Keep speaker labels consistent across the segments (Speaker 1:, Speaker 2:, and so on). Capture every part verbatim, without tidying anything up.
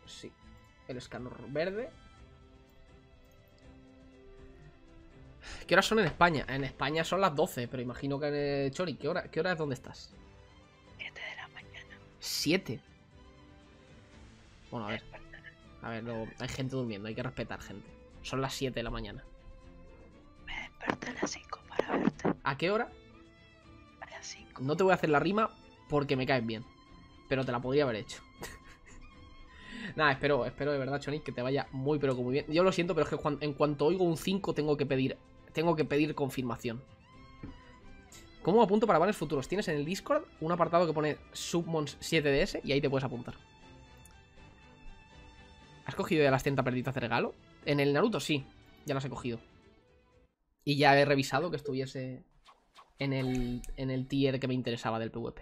Speaker 1: Sí. El escanor verde. ¿Qué horas son en España? En España son las doce, pero imagino que en eh, Chori, ¿qué hora, ¿qué hora es? ¿Dónde estás?
Speaker 2: siete de la mañana.
Speaker 1: ¿siete? Bueno, a ver. A ver, no, hay gente durmiendo, hay que respetar gente. Son las siete de la mañana.
Speaker 2: Me desperté a las cinco para verte.
Speaker 1: ¿A qué hora?
Speaker 2: A las cinco.
Speaker 1: No te voy a hacer la rima porque me caes bien, pero te la podría haber hecho. Nada, espero, espero de verdad, Chonic, que te vaya muy pero que muy bien. Yo lo siento, pero es que cuando, en cuanto oigo un cinco tengo que pedir Tengo que pedir confirmación. ¿Cómo apunto para banners futuros? Tienes en el Discord un apartado que pone Submons siete D S y ahí te puedes apuntar. ¿Has cogido ya las treinta perdidas de regalo? En el Naruto sí, ya las he cogido. Y ya he revisado que estuviese en el, en el tier que me interesaba del PvP.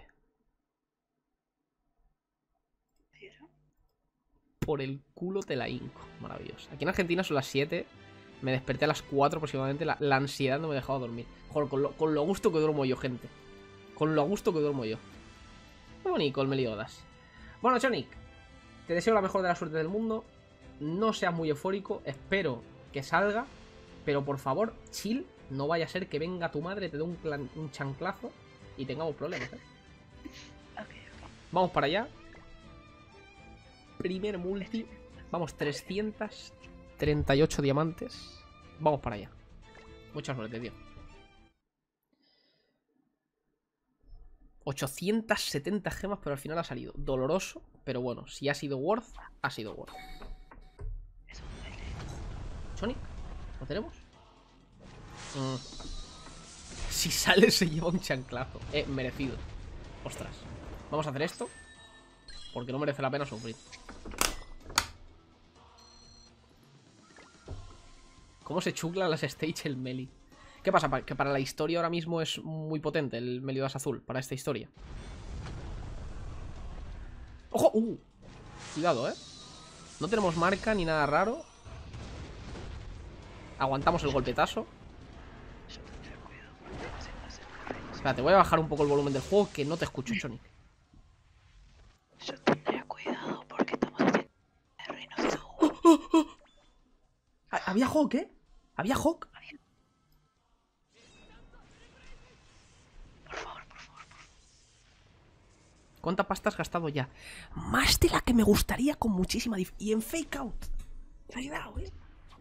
Speaker 1: Por el culo te la hinco. Maravilloso. Aquí en Argentina son las siete. Me desperté a las cuatro aproximadamente. La, la ansiedad no me dejaba dormir. Joder, con lo, con lo gusto que duermo yo, gente. Con lo gusto que duermo yo. Qué bonito el Meliodas. Bueno, Chonic, te deseo la mejor de la suerte del mundo. No seas muy eufórico. Espero que salga. Pero por favor, chill. No vaya a ser que venga tu madre, te dé un, clan, un chanclazo y tengamos problemas, ¿eh?
Speaker 2: Okay, okay.
Speaker 1: Vamos para allá. Primer multi. Vamos, trescientos treinta y ocho diamantes. Vamos para allá. Mucha suerte, tío. ochocientas setenta gemas, pero al final ha salido. Doloroso, pero bueno, si ha sido worth, ha sido worth. ¿Sonic? ¿Lo tenemos? Mm. Si sale se lleva un chanclazo. Eh, merecido. Ostras. Vamos a hacer esto porque no merece la pena sufrir. ¿Cómo se chuclan las stage el Meli? ¿Qué pasa? Que para la historia ahora mismo es muy potente el Meliodas azul. Para esta historia. ¡Ojo! ¡Uh! Cuidado, ¿eh? No tenemos marca ni nada raro. Aguantamos el golpetazo. Espérate, voy a bajar un poco el volumen del juego que no te escucho, Chonic.
Speaker 2: Yo tendría cuidado porque estamos haciendo R y no se
Speaker 1: ¡Oh, oh, oh! ¿Había Hawk, eh? ¿Había Hawk?
Speaker 2: Por favor, por favor, por favor.
Speaker 1: ¿Cuánta pasta has gastado ya? Más de la que me gustaría con muchísima dif... Y en fake out. Cuidado, eh.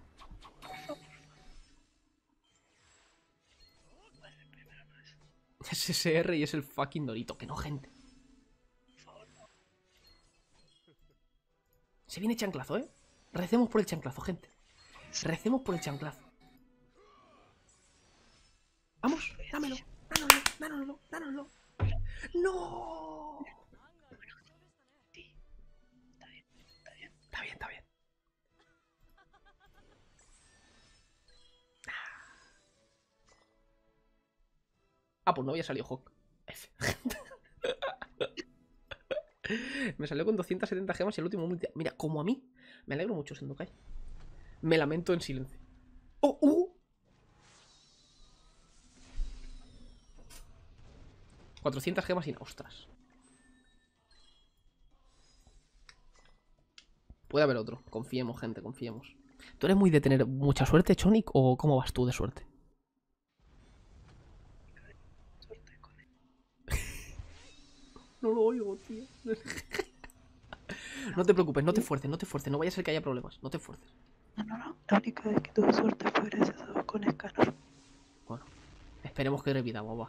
Speaker 1: Es S R y es el fucking Dorito. Que no, gente. Se viene chanclazo, ¿eh? Recemos por el chanclazo, gente. Recemos por el chanclazo. Vamos, dámelo. Dánoslo, dánoslo, dánoslo. ¡No!
Speaker 2: Sí. Está bien, está bien.
Speaker 1: Está bien, está bien. Ah, pues no había salido Hawk. F. Me salió con doscientas setenta gemas y el último multi... Mira, como a mí. Me alegro mucho, Sendokai. Me lamento en silencio. ¡Oh, uh! cuatrocientas gemas y... ¡Ostras! Puede haber otro. Confiemos, gente, confiemos. ¿Tú eres muy de tener mucha suerte, Chonic? ¿O cómo vas tú de suerte?
Speaker 2: Suerte con él.
Speaker 1: No lo oigo, tío. No te preocupes, no te fuerces, no te fuerces. No vaya a ser que haya problemas. No te fuerces.
Speaker 2: No, no, no. La única vez que tuve suerte fue gracias a vos con Escanor.
Speaker 1: Bueno, esperemos que repita, guapa.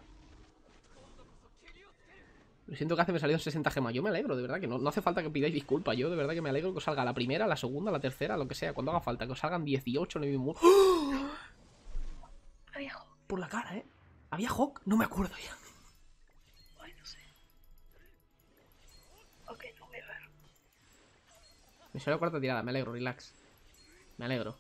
Speaker 1: Lo siento que hace me salieron sesenta gemas. Yo me alegro, de verdad, que no, no hace falta que pidáis disculpas. Yo de verdad que me alegro que os salga la primera, la segunda, la tercera, lo que sea. Cuando haga falta, que os salgan dieciocho, no hay mismo. ¡Oh!
Speaker 2: Había Hawk.
Speaker 1: Por la cara, ¿eh? ¿Había Hawk? No me acuerdo ya.
Speaker 2: Ay, no sé. Ok, no voy a ver.
Speaker 1: Me salió cuarta tirada, me alegro, relax. Me alegro.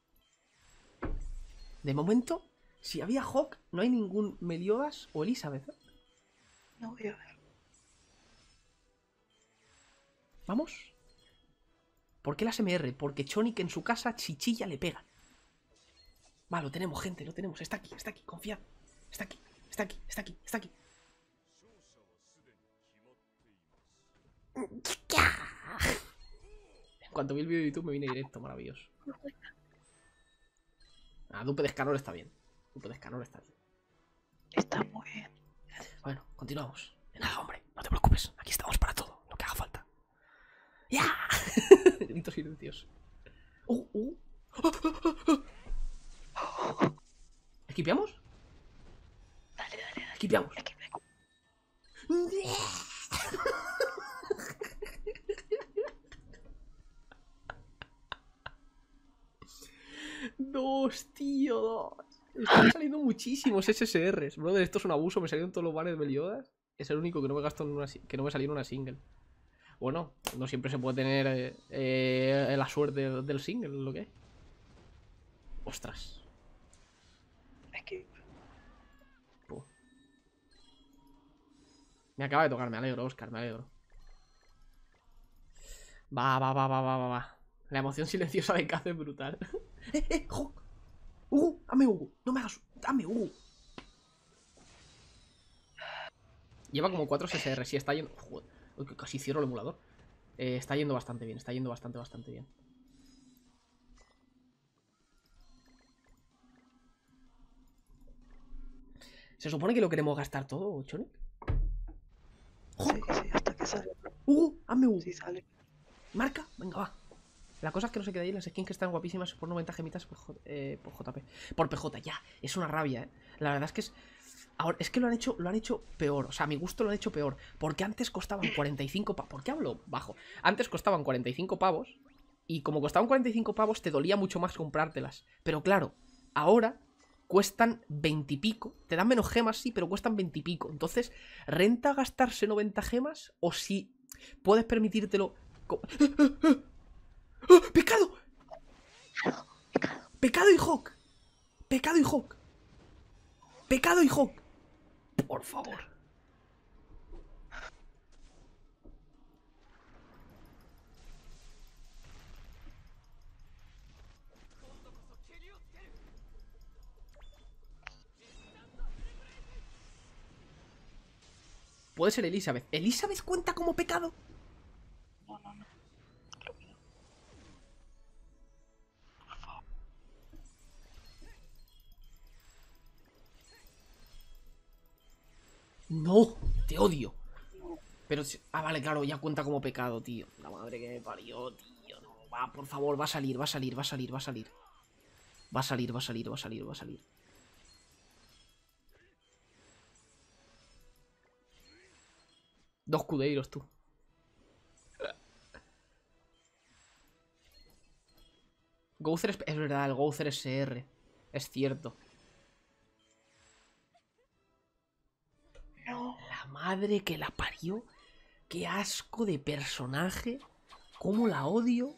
Speaker 1: De momento, si había Hawk, no hay ningún Meliodas o Elizabeth, ¿eh?
Speaker 2: No voy a ver.
Speaker 1: ¿Vamos? ¿Por qué las M R? Porque Chonic en su casa chichilla le pega. Va, lo tenemos, gente, lo tenemos. Está aquí, está aquí, confiad. Está aquí, está aquí, está aquí, está aquí. Cuando vi el vídeo de YouTube me vine directo, maravilloso. Ah, Dupe de Escanor está bien. Dupe de Escanor está bien.
Speaker 2: Está muy bien.
Speaker 1: Bueno, continuamos. De nada, hombre, no te preocupes. Aquí estamos para todo, lo que haga falta. ¡Ya! Grito silencioso. ¡Uh, uh! ¿Esquipeamos?
Speaker 2: Dale, dale, dale.
Speaker 1: Esquipeamos.
Speaker 2: Es que me...
Speaker 1: Dos, tío, dos. Están saliendo muchísimos S S Rs. Brother, esto es un abuso. Me salieron todos los banners de Meliodas. Es el único que no me gasto en una, que no me salió en una single. Bueno, no siempre se puede tener eh, eh, la suerte del single, lo que es. Ostras.
Speaker 2: Es que...
Speaker 1: Puh. Me acaba de tocar, me alegro, Oscar, me alegro. Va, va, va, va, va, va, va. La emoción silenciosa de Kaze es brutal. ¡Eh, eh, Hawk! ¡Hugo! ¡Dame Hugo! ¡No me hagas! ¡Dame Hugo! Lleva como cuatro S S R, sí, está yendo... Joder, uy, que casi cierro el emulador. Eh, está yendo bastante bien, está yendo bastante, bastante bien. ¿Se supone que lo queremos gastar todo, Chonic?
Speaker 2: Sí, sí, hasta que sale.
Speaker 1: ¡Hugo! ¡Hazme Hugo!
Speaker 2: Sí sale.
Speaker 1: ¿Marca? Venga, va. La cosa es que no se queda ahí, las skins que están guapísimas por noventa gemitas por, J eh, por J P. Por P J, ya. Es una rabia, ¿eh? La verdad es que es... Ahora, es que lo han hecho lo han hecho peor. O sea, a mi gusto lo han hecho peor. Porque antes costaban cuarenta y cinco pavos. ¿Por qué hablo bajo? Antes costaban cuarenta y cinco pavos. Y como costaban cuarenta y cinco pavos, te dolía mucho más comprártelas. Pero claro, ahora cuestan veinte y pico. Te dan menos gemas, sí, pero cuestan veinte y pico. Entonces, ¿renta gastarse noventa gemas? O si puedes permitírtelo... ¡Oh! ¡Pecado! ¡Pecado y Hawk! ¡Pecado y Hawk! ¡Pecado y Hawk! Por favor. Puede ser Elizabeth. ¿Elizabeth cuenta como pecado?
Speaker 2: No, no, no. Creo que no.
Speaker 1: No, te odio. Pero, ah, vale, claro, ya cuenta como pecado, tío. La madre que me parió, tío. No, va, por favor, va a salir, va a salir, va a salir, va a salir. Va a salir, va a salir, va a salir, va a salir. Dos cudeiros, tú. Gouther es... es verdad, el Gouther S R. Es cierto.
Speaker 2: No.
Speaker 1: La madre que la parió. Qué asco de personaje. Cómo la odio.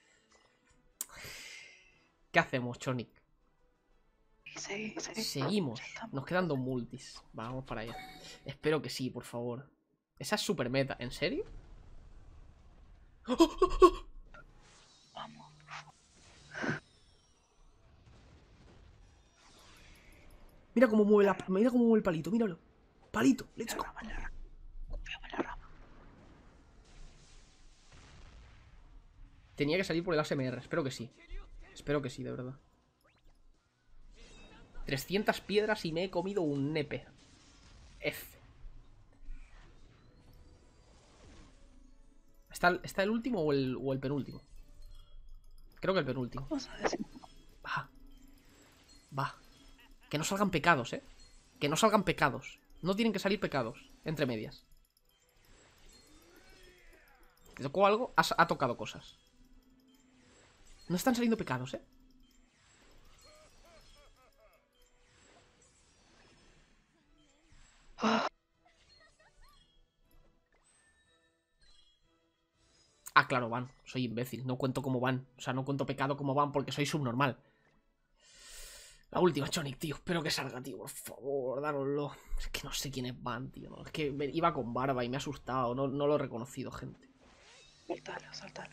Speaker 1: ¿Qué hacemos, Chonic?
Speaker 2: Sí, sí.
Speaker 1: Seguimos. Nos quedan dos multis. Vamos para allá. Espero que sí, por favor. Esa es super meta. ¿En serio?
Speaker 2: Vamos.
Speaker 1: Mira cómo mueve la... Mira cómo mueve el palito, míralo. Palito, let's
Speaker 2: La
Speaker 1: go.
Speaker 2: rama, la rama. Confiamos en la rama.
Speaker 1: Tenía que salir por el A S M R, espero que sí. Espero que sí, de verdad. trescientas piedras y me he comido un nepe. F. ¿Está, el- ¿Está el último o el, o el penúltimo? Creo que el penúltimo.
Speaker 2: Vamos a decir.
Speaker 1: Va. Va. Que no salgan pecados, ¿eh? Que no salgan pecados. No tienen que salir pecados. Entre medias. ¿Te tocó algo? Ha, ha tocado cosas. No están saliendo pecados, ¿eh? Ah, claro, van. Soy imbécil. No cuento como van. O sea, no cuento pecado como van porque soy subnormal. La última, Chonic, tío. Espero que salga, tío. Por favor, dároslo. Es que no sé quién es Van, tío. ¿No? Es que me iba con barba y me ha asustado. No, no lo he reconocido, gente.
Speaker 2: Saltalo, saltalo.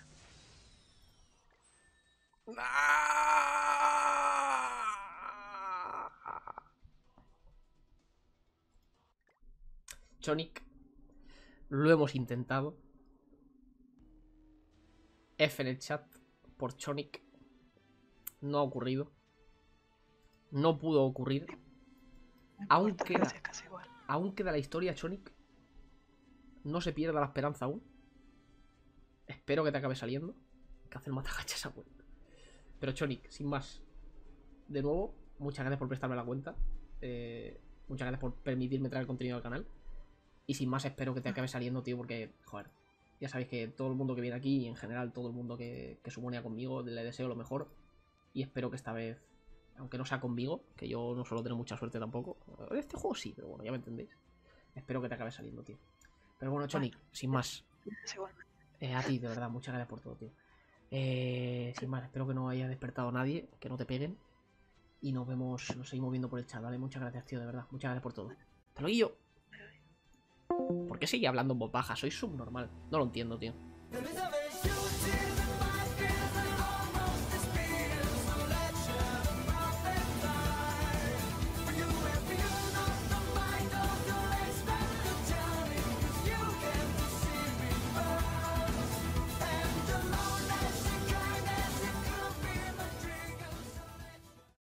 Speaker 1: Chonic. Lo hemos intentado. F en el chat por Chonic. No ha ocurrido. No pudo ocurrir.
Speaker 2: Me
Speaker 1: Aún
Speaker 2: importa,
Speaker 1: queda,
Speaker 2: gracias, casi igual.
Speaker 1: aún queda la historia, Chonic. No se pierda la esperanza aún. Espero que te acabe saliendo. Hay que hacer matagacha esa cuenta. Pero Chonic, sin más. De nuevo, muchas gracias por prestarme la cuenta. Eh, muchas gracias por permitirme traer contenido al canal. Y sin más, espero que te acabe saliendo, tío, porque, joder, ya sabéis que todo el mundo que viene aquí y en general todo el mundo que, que suponía conmigo, le deseo lo mejor. Y espero que esta vez, aunque no sea conmigo, que yo no suelo tener mucha suerte tampoco. En este juego sí, pero bueno, ya me entendéis. Espero que te acabe saliendo, tío. Pero bueno, Chonic, sin más.
Speaker 2: Gracias, igual.
Speaker 1: Eh, a ti, de verdad, muchas gracias por todo, tío. Eh, sin más, espero que no haya despertado a nadie, que no te peguen. Y nos vemos, nos seguimos viendo por el chat, ¿vale? Muchas gracias, tío, de verdad. Muchas gracias por todo. Hasta luego. ¿Por qué sigue hablando en voz baja? Soy subnormal. No lo entiendo, tío.